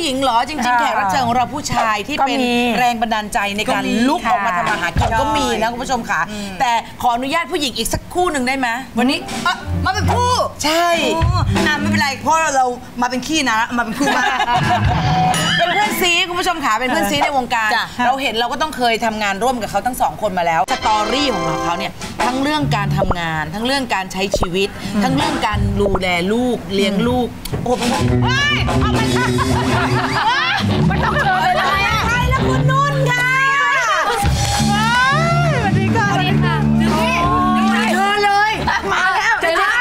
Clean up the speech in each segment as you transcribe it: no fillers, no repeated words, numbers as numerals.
หญิงเหรอจริงๆแขกรับเชิญของเราผู้ชายที่เป็นแรงบันดาลใจในการลุกออกมาทำอาหารกินก็มีนะคุณผู้ชมค่ะแต่ขออนุญาตผู้หญิงอีกสักคู่หนึ่งได้ไหมวันนี้มาเป็นคู่ใช่ไม่เป็นไรเพราะเรามาเป็นขี้นะมาเป็นคู่มาเป็นเพื่อนซีคุณผู้ชมค่ะเป็นเพื่อนซีในวงการเราเห็นเราก็ต้องเคยทำงานร่วมกับเขาทั้งสองคนมาแล้วสตอรี่ของเขาเนี่ยทั้งเรื่องการทำงานทั้งเรื่องการใช้ชีวิตทั้งเรื่องการดูแลลูกเลี้ยงลูกโอ้โหเอาไปค่ะมันต้องเจออะไรใครแล้วคุณนุ่นค่ะสวัสดีค่ะสวัสดีค่ะเธอเลยมาแล้วเจอละ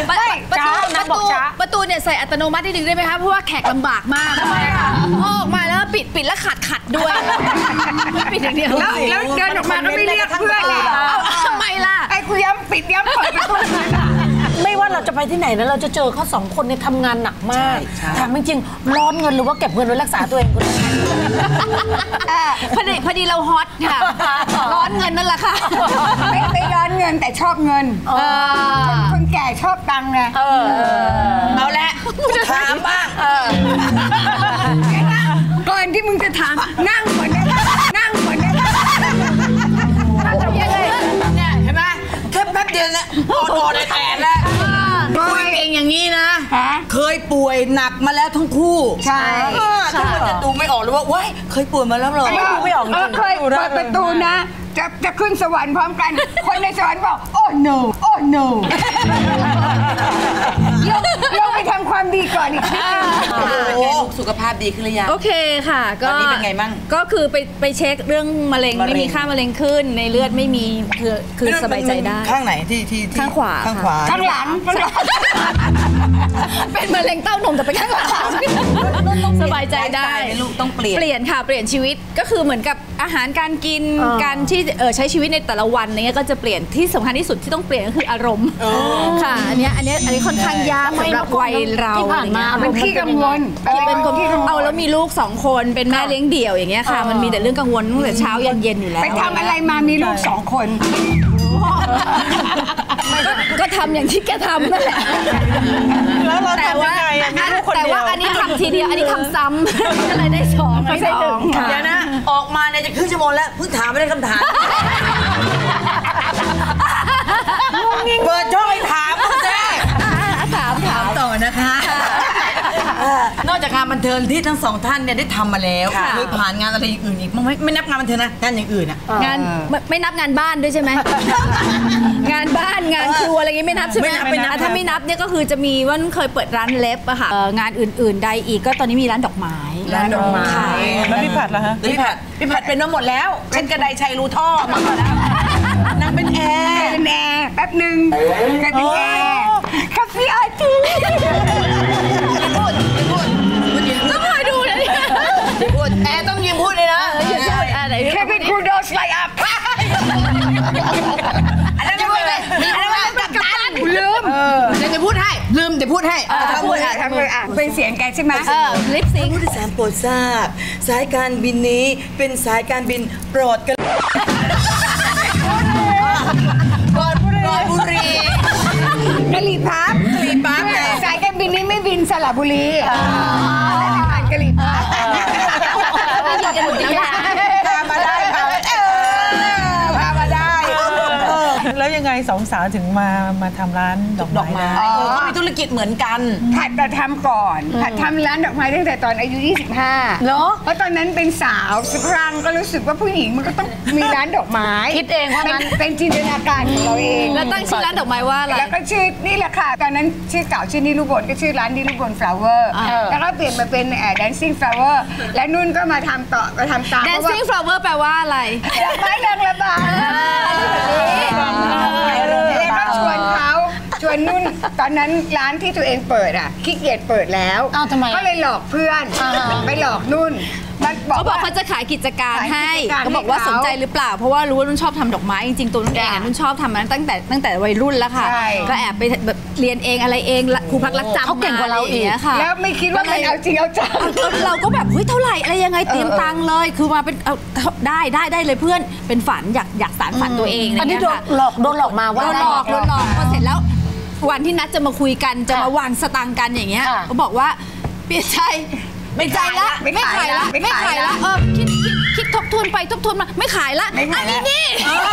ประตูเนี่ยใส่อัตโนมัติได้ดึงได้ไหมคะเพราะว่าแขกลำบากมากออกมาแล้วปิดแล้วขัดด้วยไม่ปิดอย่างเดียวแล้วเดินออกมาก็ไม่เรียกเพื่อนเลยทำไมล่ะไอ้คุยย้ำปิดย้ำเปิดประตูไม่ว่าเราจะไปที่ไหนนะเราจะเจอเขาสองคนเนี่ยทำงานหนักมากถามจริงๆร้อนเงินหรือว่าเก็บเงินไว้รักษาตัวเองคนพอดีเราฮอตค่ะร้อนเงินนั่นแหละค่ะไม่ร้อนเงินแต่ชอบเงินคนแก่ชอบตังค์ไงเอาละถามบ้างก่อนที่มึงจะถามนั่งก่อนนะนั่งก่อนนะเนี่ยเห็นไหมแค่แป๊บเดียวนะโดนแทนแล้วคุยเองอย่างนี้นะเคยป่วยหนักมาแล้วทั้งคู่ใช่ทุกคนจะดูไม่ออกเลยว่าว้ายเคยป่วยมาแล้วเหรอดูไม่ออกเคยเปิดประตูนะจะขึ้นสวรรค์พร้อมกันคนในสวรรค์บอกโอ้ no โอ้ no ลงไปทำความดีก่อนอีกทีสุขภาพดีขึ้นหรือยังโอเคค่ะก็ตอนนี้เป็นไงบ้างก็คือไปเช็คเรื่องมะเร็งไม่มีค่ามะเร็งขึ้นในเลือดไม่มีคือสบายใจได้ข้างไหนที่ข้างขวาข้างหลังเป็นมะเร็งเต้านมแต่ไปข้างหลังสบายใจได้ลูกต้องเปลี่ยนค่ะเปลี่ยนชีวิตก็คือเหมือนกับอาหารการกินการที่ใช้ชีวิตในแต่ละวันนี้ก็จะเปลี่ยนที่สำคัญที่สุดที่ต้องเปลี่ยนก็คืออารมณ์ค่ะอันนี้ค่อนข้างยากสำหรับวัยเราที่ผ่านมาเป็นขี้กังวลเป็นคนเอาแล้วมีลูก2 คนเป็นแม่เลี้ยงเดี่ยวอย่างเงี้ยค่ะมันมีแต่เรื่องกังวลตั้งแต่เช้ายันเย็นอยู่แล้วไปทำอะไรมามีลูก2 คนก็ทำอย่างที่แกทำนั่นแหละแต่ว่าอันนี้ทำทีเดียวอันนี้ทำซ้ำก็เลยได้2ไม่ใช่1 เดี๋ยวนะออกมาเนี่ยจะครึ่งชั่วโมงแล้วเพิ่งถามไม่ได้คำถามเปิดช่องให้ถามคุณแม่ถามต่อนะคะนอกจากงานบันเทิงที่ทั้ง2 ท่านเนี่ยได้ทำมาแล้วเคยผ่านงานอะไรอื่นอีกไม่นับงานบันเทิงนะงานอย่างอื่นอ่ะงานไม่นับงานบ้านด้วยใช่ไหมงานบ้านงานครัวอะไรอย่างงี้ไม่นับใช่ไหมถ้าไม่นับเนี่ยก็คือจะมีว่าเคยเปิดร้านเล็บอะค่ะงานอื่นๆใดอีกก็ตอนนี้มีร้านดอกไม้แล้วพี่ผัดล่ะฮะพี่ผัดเป็นมาหมดแล้วเช่นกระไดชัยรูท่อมาหมดแล้วนางเป็นแอร์แป๊บหนึ่งกระเป็นแอร์คาเฟ่อาร์ตี้ต้องคอยดูนะพูดแอร์ต้องยิ้มพูดเลยนะแค่เป็นคูโดสไลอัพอันนั้นพูดเลยอันนั้นกัปตันลืมเดี๋ยวพูดให้ลืมเดี๋ยวพูดให้ทำเลยเป็นเสียงแกใช่ไหมลิปซิงค์ผู้โดยสารโปรดทราบสายการบินนี้เป็นสายการบินโปรดกันบุรีกะหรี่ปั๊บสายการบินนี้ไม่บินสระบุรีกะหรี่ปั๊บกันหมดแล้วพามาได้แล้วยังไง2 สาวถึงมาทำร้านดอกไม้เขามีธุรกิจเหมือนกันผัดทำก่อนผัดทำร้านดอกไม้ตั้งแต่ตอนอายุ25 เนาะเพราะตอนนั้นเป็นสาวสักครั้งก็รู้สึกว่าผู้หญิงมันก็ต้องมีร้านดอกไม้คิดเองว่ามันเป็นจินตนาการของเราเองแล้วตั้งชื่อร้านดอกไม้ว่าอะไรแล้วก็ชื่อนี่แหละค่ะตอนนั้นชื่อเก่าชื่อนิรุบลก็ชื่อร้านนิรุบล flower แล้วก็เปลี่ยนมาเป็นdancing flower และนุ่นก็มาทำต่อมาทำตาม dancing flower แปลว่าอะไรดอกไม้นางระบายแล้วก็ชวนนุ่นตอนนั้นร้านที่ตัวเองเปิดขี้เกียจเปิดแล้วก็เลยหลอกเพื่อนไปหลอกนุ่นเขาบอกเขาจะขายกิจการให้เขาบอกว่าสนใจหรือเปล่าเพราะว่ารู้ว่านุ่นชอบทำดอกไม้จริงๆตัวนุ่นเองนุ่นชอบทำมาตั้งแต่วัยรุ่นแล้วค่ะก็แอบไปแบบเรียนเองอะไรเองครูพักรักจำเขาเก่งกว่าเราอีกค่ะแล้วไม่คิดว่ามันเอาจริงเอาจังเราก็แบบเฮ้ยเท่าไหร่อะไรยังไงเตรียมตังค์เลยคือมาเป็นได้เลยเพื่อนเป็นฝันอยากสานฝันตัวเองอันนี้โดนหลอกมาว่าโดนหลอกพอเสร็จแล้ววันที่นัดจะมาคุยกันจะมาวางสตางค์กันอย่างเงี้ยเขาบอกว่าเปลี่ยนใจไม่ขายละคิดทบทวนไปทบทวนมาไม่ขายละอันนี้นี่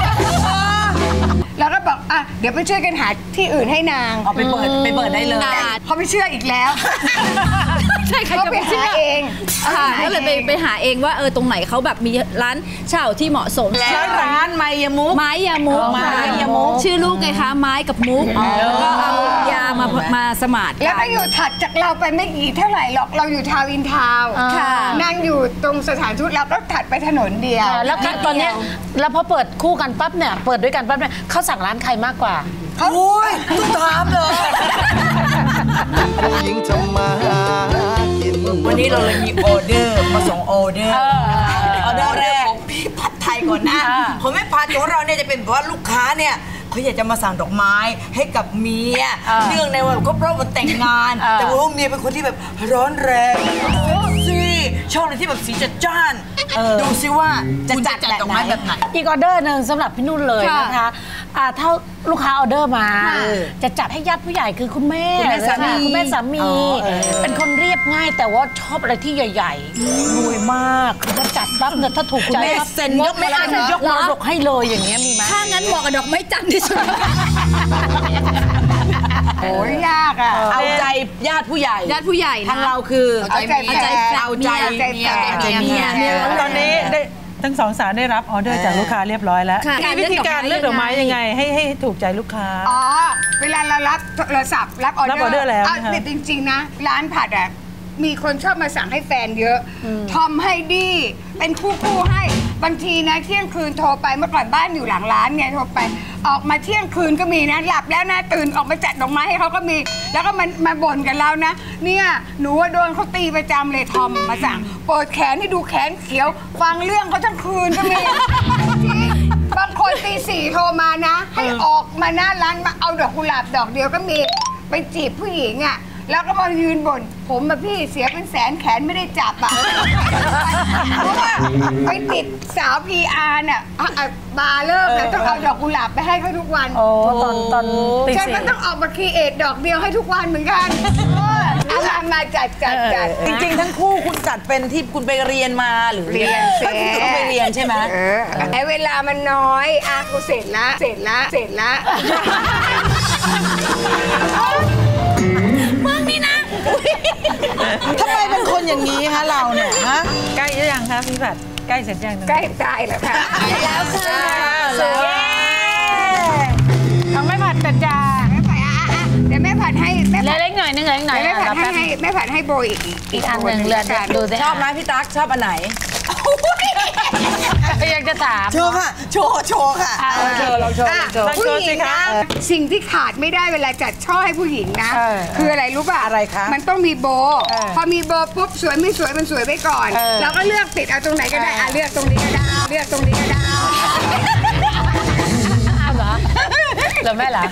เราก็บอกอ่ะเดี๋ยวไปช่วยกันหาที่อื่นให้นางเอาไปเปิดได้เลยเขาไม่เชื่ออีกแล้วใช่เขาไปหาเองก็เลยไปหาเองว่าตรงไหนเขาแบบมีร้านเช่าที่เหมาะสมแล้วร้านไม้ยามุกชื่อลูกไงคะไม้กับมุกแล้วก็เอายามาสมานแล้วก็อยู่ถัดจากเราไปไม่กี่เท่าไหร่หรอกเราอยู่ทาวน์อินทาวน์นั่งอยู่ตรงสถานทูตเราก็ถัดไปถนนเดียวแล้วตอนนี้แล้วพอเปิดคู่กันปั๊บเนี่ยเปิดด้วยกันปั๊บเนี่ยเขาสั่งร้านใครมากกว่าโอ้ยต้องถามเลยยิงทำมาหากินวันนี้เราเลยมีออเดอร์มาส่งออเดอร์แรกของพี่ผัดไทยก่อนนะของแม่ผัดของเราเนี่ยจะเป็นเพราะว่าลูกค้าเนี่ยเขาอยากจะมาสั่งดอกไม้ให้กับเมียเนื่องในวันครบรอบวันแต่งงานแต่ว่าเมียเป็นคนที่แบบร้อนแรงสิชอบอะไรที่แบบสีจัดจ้านดูซิว่าจะจัดดอกไม้แบบไหนอีกออเดอร์หนึ่งสำหรับพี่นุ่นเลยนะคะถ้าลูกค้าออเดอร์มาจะจัดให้ญาติผู้ใหญ่คือคุณแม่สามีเป็นคนเรียบง่ายแต่ว่าชอบอะไรที่ใหญ่ๆรวยมากคือถ้าจัดปั๊บเนี่ยถ้าถูกใจปั๊บเซ็นยกไม่ได้ยกมรดกให้เลยอย่างเงี้ยมีไหมถ้างั้นเหมาะกับดอกไม้จันทร์ที่สุดโอ้ยยากอ่ะเอาใจญาติผู้ใหญ่ทางเราคือเอาใจเมียตอนนี้ทั้งสองสาวได้รับออเดอร์จากลูกค้าเรียบร้อยแล้วมีวิธีการเลือกดอกไม้ยังไงให้ถูกใจลูกค้าเวลาเรารับโทรศัพท์รับออเดอร์แล้วจริงๆนะร้านผัดอ่ะมีคนชอบมาสั่งให้แฟนเยอะทอมให้ดีเป็นคู่ให้บางทีนะเที่ยงคืนโทรไปเมื่อก่อนบ้านอยู่หลังร้านเนี่ยโทรไปออกมาเที่ยงคืนก็มีนะหลับแล้วนะตื่นออกมาจัดดอกไม้ให้เขาก็มีแล้วก็มาบ่นกันแล้วนะเนี่ยหนูว่าโดนเขาตีประจำเลยทอมมาสั่งเปิดแขนให้ดูแขนเขียวฟังเรื่องเขาทั้งคืนก็มีบางคนตี 4โทรมานะให้ออกมาหน้าร้านมาเอาดอกกุหลาบดอกเดียวก็มีไปจีบผู้หญิงอ่ะแล้วก็มายืนบ่นผมมาพี่เสียเป็นแสนแขนไม่ได้จับอ่ะเพราะว่าไปติดสาว PR น่ะบาร์เลิกแล้วต้องเอาดอกกุหลาบไปให้เขาทุกวันตอนฉันก็ต้องออกมาครีเอทดอกเดียวให้ทุกวันเหมือนกันมาจัดจริงๆทั้งคู่คุณจัดเป็นที่คุณไปเรียนมาหรือเรียนคุณไปเรียนใช่ไหมไอ้เวลามันน้อยกูเสร็จละมึงนี่นะทำไมเป็นคนอย่างนี้คะเราเนี่ยฮะใกล้ยังคะพี่ผัดใกล้เสร็จยังใกล้ตายแล้วค่ะแล้วค่ะของแม่ผัดจัดจ้าแม่ผัดเดี๋ยวแม่ผัดให้เล็กหน่อยนึงแม่ผัดให้โบอีกอันหนึ่งเลือดดูสิชอบไหมพี่ตั๊กชอบอันไหนอยากจะถามโชว์ค่ะโชว์ค่ะลองโชว์ผู้หญิงนะสิ่งที่ขาดไม่ได้เวลาจัดช่อให้ผู้หญิงนะคืออะไรรู้ป่ะอะไรคะมันต้องมีโบพอมีโบปุ๊บสวยไม่สวยมันสวยไปก่อนเราก็เลือกติดเอาตรงไหนก็ได้เลือกตรงนี้ก็ได้เอาเหรอแล้วแม่ล่ะ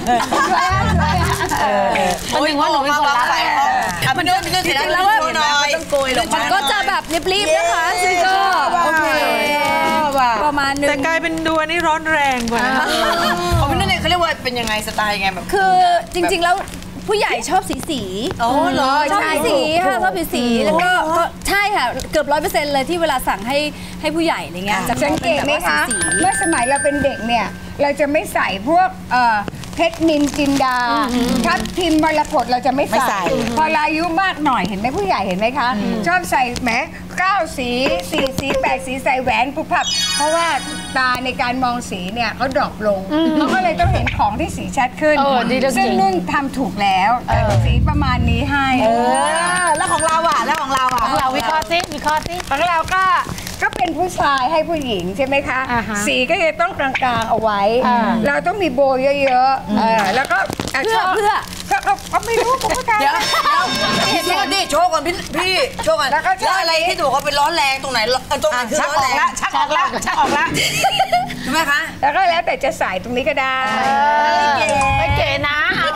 มันถึงว่าหนูเป็นคนรักมันเรื่องจริงแล้วว่าต้องโกยหรอกมันก็จะแบบรีบๆนะคะซึ่งก็โอเคประมาณนึงแต่กลายเป็นดูอันนี้ร้อนแรงกว่าของพี่นุ่นเนี่ยเขาเรียกว่าเป็นยังไงสไตล์ยังไงแบบคือจริงๆแล้วผู้ใหญ่ชอบสีอ๋อเหรอชอบสีค่ะชอบสีแล้วก็ใช่ค่ะเกือบ100%เลยที่เวลาสั่งให้ผู้ใหญ่อะไรเงี้ยจะสังเกตไหมคะเมื่อสมัยเราเป็นเด็กเนี่ยเราจะไม่ใส่พวกเพชรนินจินดาทับทิมมรกตเราจะไม่ใส่พออายุมากหน่อยเห็นไหมผู้ใหญ่เห็นไหมคะชอบใส่แหม9 สี4 สี8 สีใส่แหวนปุ๊บพับเพราะว่าตาในการมองสีเนี่ยเขาดรอปลงเขาก็เลยต้องเห็นของที่สีชัดขึ้นซึ่งนุ่นทำถูกแล้วสีประมาณนี้ให้แล้วของเราของเราวิเคราะห์ซิของเราก็เป็นผู้ชายให้ผู้หญิงใช่ไหมคะสีก็จะต้องกลางๆเอาไว้เราต้องมีโบเยอะๆแล้วก็เพื่อก็ไม่รู้ผมก็เดี๋ยวพี่โชว์ก่อนพี่โชว์ก่อนแล้วอะไรที่ถูกเขาเป็นร้อนแรงตรงไหนคือร้อนแรงชักออกละใช่ไหมคะแล้วก็แล้วแต่จะใส่ตรงนี้ก็ได้ไม่เก๋นะ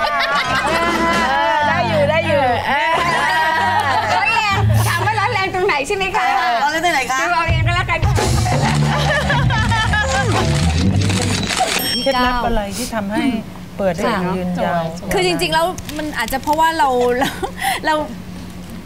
ได้อยู่ร้อนแรงถามว่าร้อนแรงตรงไหนใช่ไหมคะร้อนแรงตรงไหนคะดูเอาเองก็แล้วกันเคล็ดลับอะไรที่ทำให้เปิดได้อย่างยืนยาวคือจริงๆแล้วมันอาจจะเพราะว่าเรา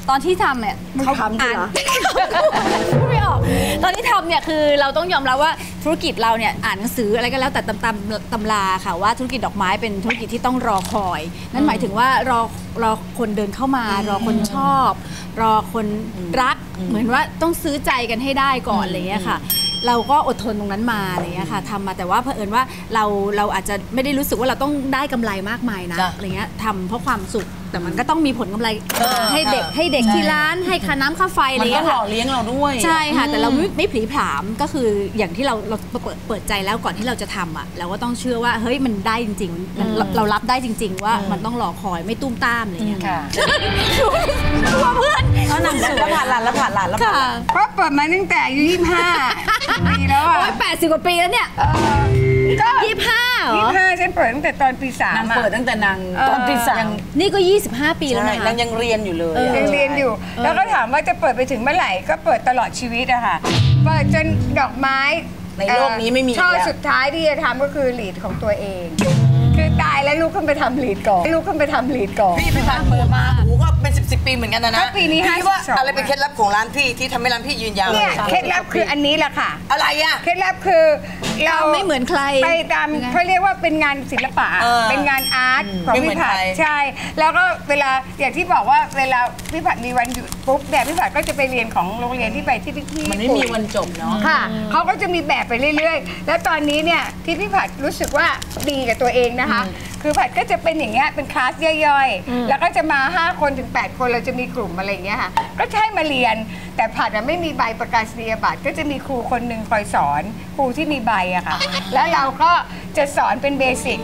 ตอนที่ทำเนี่ยเขาอ่านพูดไม่ออกตอนที่ทำเนี่ยคือเราต้องยอมรับว่าธุรกิจเราเนี่ยอ่านหนังสืออะไรก็แล้วแต่ตำราค่ะว่าธุรกิจดอกไม้เป็นธุรกิจที่ต้องรอคอยนั่นหมายถึงว่ารอคนเดินเข้ามารอคนชอบ รอคนรักเหมือนว่าต้องซื้อใจกันให้ได้ก่อนอะไรอย่างเงี้ยค่ะเราก็อดทนตรงนั้นมาอะไรอย่างเงี้ยค่ะทำมาแต่ว่าเผอิญว่าเราอาจจะไม่ได้รู้สึกว่าเราต้องได้กำไรมากมายนะอะไรเงี้ยทำเพราะความสุขแต่มันก็ต้องมีผลกำไรให้เด็กที่ร้านให้ค่าน้ำค่าไฟอะไรเงี้ยค่ะมันก็หล่อเลี้ยงเราด้วยใช่ค่ะแต่เราไม่ผลีผลามก็คืออย่างที่เราเปิดใจแล้วก่อนที่เราจะทำอ่ะเราก็ต้องเชื่อว่าเฮ้ยมันได้จริงๆเรารับได้จริงๆว่ามันต้องรอคอยไม่ตุ้มตามอะไรเงี้ยค่ะตัวเพื่อนก็นำแล้วผ่านหลานแล้วผ่านเพราะเปิดมาตั้งแต่อายุ25 ปีแล้วอ่ะ 80 กว่าปีแล้วเนี่ยก็25 ฉันเปิดตั้งแต่ตอนปี3 นางเปิดตั้งแต่นางตอนปี3 นี่ก็25 ปีแล้วนะนางยังเรียนอยู่เลยยังเรียนอยู่แล้วก็ถามว่าจะเปิดไปถึงเมื่อไหร่ก็เปิดตลอดชีวิตอะค่ะเปิดจนดอกไม้ในโลกนี้ไม่มีช่อสุดท้ายที่จะทำก็คือลีดของตัวเองคือตายแล้วลูกขึ้นไปทำลีดก่อนพี่ผ่านเปิดมาโอ้ก็เป็น10 ปีเหมือนกันนะปีนี้ว่าอะไรเป็นเคล็ดลับของร้านพี่ที่ทำให้ร้านพี่ยืนยาวเนี่ยเคล็ดลับคืออันนี้แหละค่ะอะไรอะเคล็ดลับคือเราไม่เหมือนใครไปตามเขาเรียกว่าเป็นงานศิลปะเป็นงานอาร์ตของพี่ผัดใช่แล้วก็เวลาอย่างที่บอกว่าเวลาพี่ผัดมีวันหยุดปุ๊บแบบพี่ผัดก็จะไปเรียนของโรงเรียนที่ไปที่มันไม่มีวันจบเนาะค่ะเขาก็จะมีแบบไปเรื่อยๆแล้วตอนนี้เนี่ยที่พี่ผัดรู้สึกว่าดีกับตัวเองนะคะคือผัดก็จะเป็นอย่างเงี้ยเป็นคลาสย่อยๆแล้วก็จะมา5 คนถึง 8 คนเราจะมีกลุ่มอะไรอย่างเงี้ยค่ะก็ใช่มาเรียนแต่ผัดไม่มีใบประกาศนียบัตรก็จะมีครูคนหนึ่งคอยสอนครูที่มีใบอะค่ะแล้วเราก็จะสอนเป็นเบสิก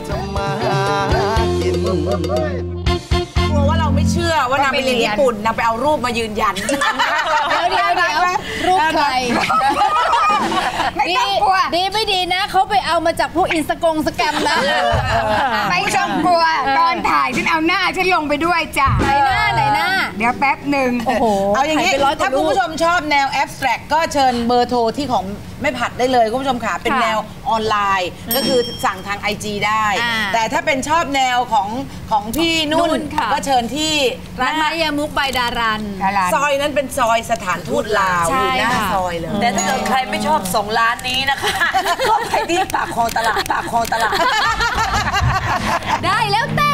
กลัวว่าเราไม่เชื่อว่านางไปเรียนญี่ปุ่นนางไปเอารูปมายืนยันเดี๋ยวรูปใครไม่ต้องกลัวดีไม่ดีนะเขาไปเอามาจากพวกอินสแกรมนะไม่ต้องกลัวตอนถ่ายฉันเอาหน้าฉันลงไปด้วยจ้ะไหนหน้าเดี๋ยวแป๊บหนึ่งโอ้โหเอาอย่างนี้ถ้าคุณผู้ชมชอบแนวแอบสแตรกก็เชิญเบอร์โทรที่ของไม่ผัดได้เลยคุณผู้ชมค่ะเป็นแนวออนไลน์ก็คือสั่งทาง IG ได้แต่ถ้าเป็นชอบแนวของพี่นุ่นก็เชิญที่ร้านมายามุกใบดารันซอยนั้นเป็นซอยสถานทูตลาวอยู่หน้าซอยเลยแต่ถ้าเกิดใครไม่ชอบ2 ร้านนี้นะคะก็ไปที่ปากคลองตลาดได้แล้วแต่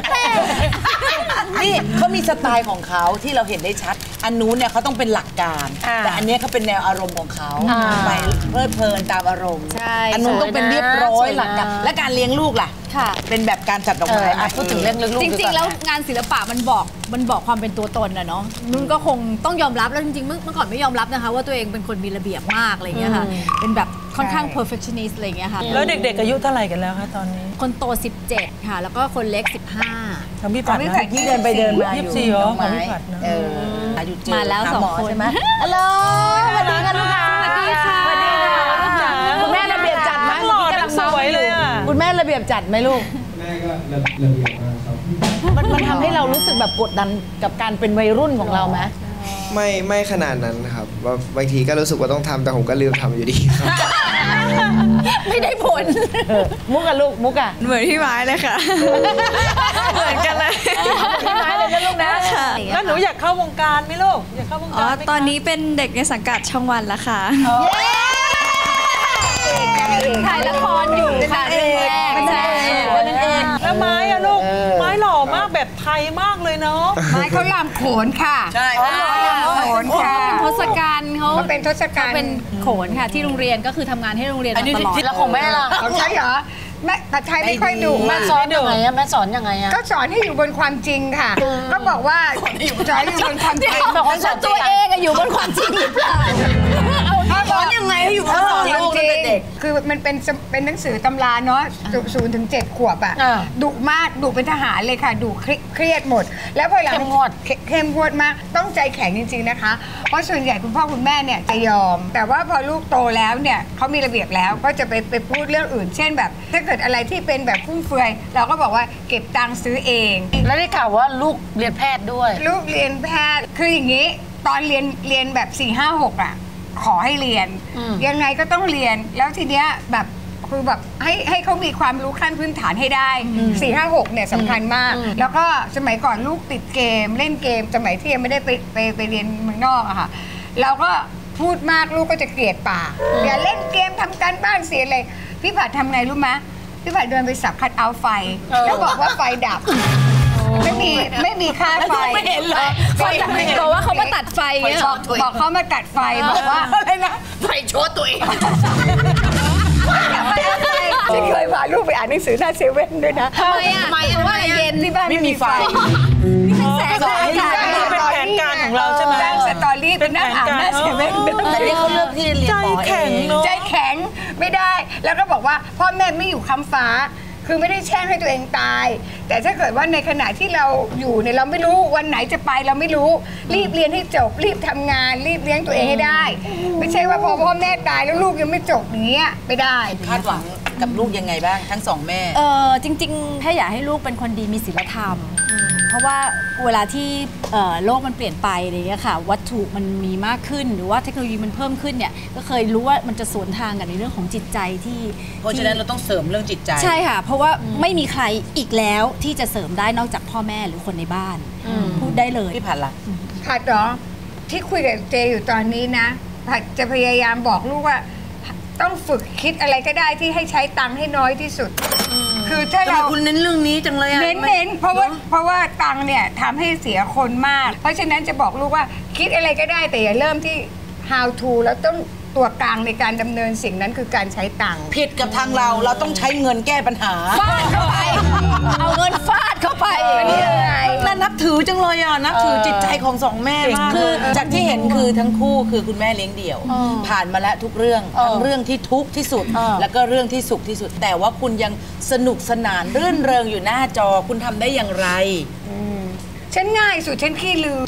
นี่เขามีสไตล์ของเขาที่เราเห็นได้ชัดอันนู้นเนี่ยเขาต้องเป็นหลักการแต่อันนี้เขาเป็นแนวอารมณ์ของเขาไปเพลิดเพลินตามอารมณ์อันนู้นต้องเป็นเรียบร้อยหลักการและการเลี้ยงลูกล่ะเป็นแบบการจัดดอกไม้พูดถึงเรื่องลูกจริงๆแล้วงานศิลปะมันบอกความเป็นตัวตนอะเนาะนุ่นก็คงต้องยอมรับแล้วจริงๆเมื่อก่อนไม่ยอมรับนะคะว่าตัวเองเป็นคนมีระเบียบมากอะไรเงี้ยค่ะเป็นแบบค่อนข้าง perfectionist อะไรเงี้ยค่ะแล้วเด็กๆอายุเท่าไหร่กันแล้วคะตอนนี้คนโต17ค่ะแล้วก็คนเล็ก15 ของพี่ผัดที่เดินไปเดินมา 24เหรอของพี่ผัดนะมาแล้ว2 คนใช่ไหมฮัลโหลสวัสดีค่ะลูกค้าสวัสดีค่ะคุณแม่ระเบียบจัดไหมหล่อทั้งสวยเลยอ่ะคุณแม่ระเบียบจัดไหมลูกแม่ก็ระเบียบมากครับมันทำให้เรารู้สึกแบบกดดันกับการเป็นวัยรุ่นของเราไหมไม่ขนาดนั้นครับว่าบางทีก็รู้สึกว่าต้องทำแต่ผมก็ลืมทำอยู่ดีครับไม่ได้ผลมุกอะลูกมุกอะเหมือนพี่ไม้เลยค่ะเหมือนกันเลยพี่ไม้เลยนะลูกนะแล้วหนูอยากเข้าวงการไหมลูกอยากเข้าวงการไหมตอนนี้เป็นเด็กในสังกัดช่องวันแล้วค่ะถ่ายละครอยู่ค่ะเองแล้วไม้อะลูกไม้หล่อมากแบบไทยมากเลยเนาะไม้เขาลำโขนค่ะใช่โขนค่ะทศกัณฐ์เขาเป็นทศกัณฐ์เป็นโขนค่ะที่โรงเรียนก็คือทำงานให้โรงเรียนตลอดแล้วของแม่ล่ะของฉันเหรอแม่ผัดไทยไม่ค่อยดุแม่สอนยังไงอะแม่สอนยังไงอะก็สอนให้อยู่บนความจริงค่ะก็บอกว่าสอนให้อยู่บนความจริงบอกว่าตัวเองอยู่บนความจริงหรือเปล่าสอนยังไงให้อยู่บนความจริงเด็กคือมันเป็นหนังสือตำราเนาะ0 ถึง 7 ขวบอะดุมากดุเป็นทหารเลยค่ะดุเครียดหมดแล้วพอหลังเข้มงวดมากต้องใจแข็งจริงๆนะคะเพราะส่วนใหญ่คุณพ่อคุณแม่เนี่ยจะยอมแต่ว่าพอลูกโตแล้วเนี่ยเขามีระเบียบแล้วก็จะไปพูดเรื่องอื่นเช่นแบบถ้าเกิดอะไรที่เป็นแบบฟุ่มเฟือยเราก็บอกว่าเก็บตังค์ซื้อเองแล้วได้ข่าวว่าลูกเรียนแพทย์ด้วยลูกเรียนแพทย์คืออย่างนี้ตอนเรียนแบบ4 5 6อะขอให้เรียนยังไงก็ต้องเรียนแล้วทีเนี้ยแบบคือแบบให้เขามีความรู้ขั้นพื้นฐานให้ได้ 4 5 6เนี่ยสำคัญมาก แล้วก็สมัยก่อนลูกติดเกมเล่นเกมสมัยที่ยังไม่ได้ไปเรียนเมืองนอกอะค่ะเราก็พูดมากลูกก็จะเกลียดปากอย่าเล่นเกมทำการบ้านเสียเลยพี่ผัดทำไงรู้ไหมพี่ผัดเดินไปสับคัทเอาท์ไฟแล้วบอกว่าไฟดับไม่มีค่าไฟไม่เห็นเลยบอกว่าเขามาตัดไฟบอกเขามาตัดไฟบอกว่าอะไรนะไฟช็อตตัวเองฉันเคยพาลูกไปอ่านหนังสือหน้าเซเว่นด้วยนะทำไมอ่ะว่าเย็นที่บ้านไม่มีไฟแสงเป็นแผนการของเราใช่ไหมสร้างสตอรี่เป็นนั่งอ่านหน้าเซเว่นแต่นี่เขาเลือกที่จะเรียนหมอเองใจแข็งไม่ได้แล้วก็บอกว่าพ่อแม่ไม่อยู่ค้ำฟ้าคือไม่ได้แช่งให้ตัวเองตายแต่ถ้าเกิดว่าในขณะที่เราอยู่เนี่ยเราไม่รู้วันไหนจะไปเราไม่รู้รีบเรียนให้จบรีบทำงานรีบเลี้ยงตัวเองให้ได้ไม่ใช่ว่าพอพ่อแม่ตายแล้วลูกยังไม่จบอย่างเงี้ยไม่ได้คาดหวังกับลูกยังไงบ้างทั้งสองแม่จริงๆถ้าอยากให้ลูกเป็นคนดีมีศีลธรรมเพราะว่าเวลาที่โลกมันเปลี่ยนไปอะไรอย่างเงี้ยค่ะวัตถุมันมีมากขึ้นหรือว่าเทคโนโลยีมันเพิ่มขึ้นเนี่ยก็เคยรู้ว่ามันจะสวนทางกันในเรื่องของจิตใจที่เพราะฉะนั้นเราต้องเสริมเรื่องจิตใจใช่ค่ะเพราะว่าไม่มีใครอีกแล้วที่จะเสริมได้นอกจากพ่อแม่หรือคนในบ้านพูดได้เลยพี่ผัดล่ะผัดเหรอที่คุยกับเจอยู่ตอนนี้นะผัดจะพยายามบอกลูกว่าต้องฝึกคิดอะไรก็ได้ที่ให้ใช้ตังค์ให้น้อยที่สุดคือถ้าเราคุณเน้นเรื่องนี้จังเลยอะเน้นเพราะว่าตังค์เนี่ยทำให้เสียคนมากเพราะฉะนั้นจะบอกลูกว่าคิดอะไรก็ได้แต่อย่าเริ่มที่ how to แล้วต้องตัวกลางในการดำเนินสิ่งนั้นคือการใช้ตังค์ผิดกับทางเราต้องใช้เงินแก้ปัญหาฟาดเข้าไปเอาเงินฟาดเข้าไปน่านับถือจังเลยอ่ะนับถือจิตใจของสองแม่มากคือจากที่เห็นคือทั้งคู่คือคุณแม่เลี้ยงเดี่ยวผ่านมาแล้วทุกเรื่องทั้งเรื่องที่ทุกข์ที่สุดแล้วก็เรื่องที่สุขที่สุดแต่ว่าคุณยังสนุกสนานรื่นเริงอยู่หน้าจอคุณทำได้อย่างไรฉันง่ายสุดฉันขี้ลืม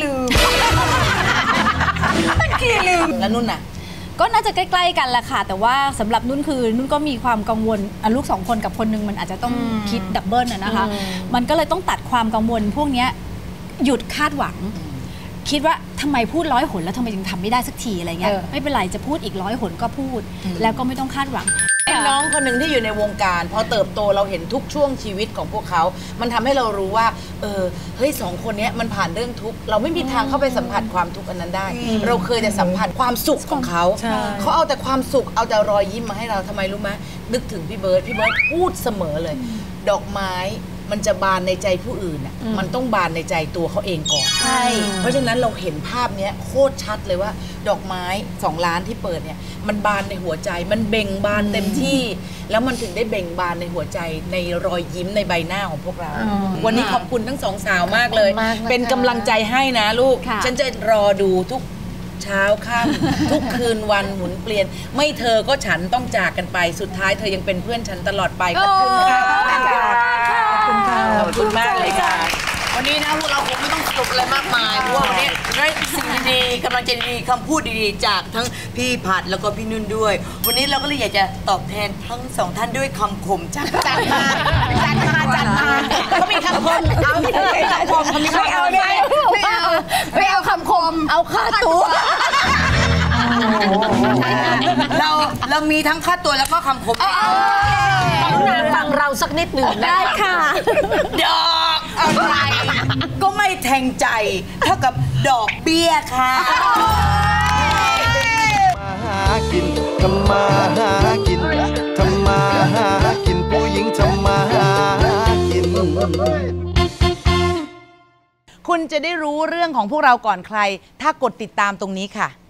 แล้วนุ่นน่ะก็น่าจะใกล้ๆกันแหละค่ะแต่ว่าสำหรับนุ่นคือนุ่นก็มีความกังวลลูก2คนกับคนนึงมันอาจจะต้องคิดดับเบิลนะคะมันก็เลยต้องตัดความกังวลพวกนี้หยุดคาดหวังคิดว่าทำไมพูด100 หนแล้วทำไมยังทำไม่ได้สักทีอะไรเงี้ยไม่เป็นไรจะพูดอีก100 หนก็พูดแล้วก็ไม่ต้องคาดหวังน้องคนหนึ่งที่อยู่ในวงการพอเติบโตเราเห็นทุกช่วงชีวิตของพวกเขามันทำให้เรารู้ว่าเฮ้ย2 คนนี้มันผ่านเรื่องทุกข์เราไม่มีทางเข้าไปสัมผัสความทุกข์อันนั้นได้เราเคยแต่สัมผัสความสุขของเขาเอาแต่ความสุขเอาแต่รอยยิ้มมาให้เราทำไมรู้ไหมนึกถึงพี่เบิร์ดพูดเสมอเลยดอกไม้มันจะบานในใจผู้อื่นอ่ะมันต้องบานในใจตัวเขาเองก่อนใช่เพราะฉะนั้นเราเห็นภาพนี้โคตรชัดเลยว่าดอกไม้2 ล้านที่เปิดเนี่ยมันบานในหัวใจมันเบ่งบานเต็มที่แล้วมันถึงได้เบ่งบานในหัวใจในรอยยิ้มในใบหน้าของพวกเราวันนี้ขอบคุณทั้ง2 สาวมากเลยเป็นกำลังใจให้นะลูกฉันจะรอดูทุกเช้าค่ำทุกคืนวันหมุนเปลี่ยนไม่เธอก็ฉันต้องจากกันไปสุดท้ายเธอยังเป็นเพื่อนฉันตลอดไปขอบคุณค่ะขอบคุณมากเลยค่ะวันนี้นะพวกเราคงไม่ต้องสรุปอะไรมากมายเพราะว่าวันนี้ได้สิ่งดีๆกำลังใจดีๆคำพูดดีๆจากทั้งพี่ผัดแล้วก็พี่นุ่นด้วยวันนี้เราก็เลยอยากจะตอบแทนทั้ง2 ท่านด้วยคำคมจัดมาเขามีคำคมเอาคำคมเขามีไม่เอาคำคมเอาค่าตัวเรามีทั้งค่าตัวแล้วก็คำคมฟังเราสักนิดหนึ่งได้ค่ะดอกอะไรก็ไม่แทงใจเท่ากับดอกเบี้ยค่ะมาหากินทำมาหากินทำมาหากินผู้หญิงทำมาหากินคุณจะได้รู้เรื่องของพวกเราก่อนใครถ้ากดติดตามตรงนี้ค่ะ